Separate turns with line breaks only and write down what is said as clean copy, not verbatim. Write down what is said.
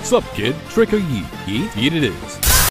Sup, kid? Trick or yeet? Yeet? Yeet it is.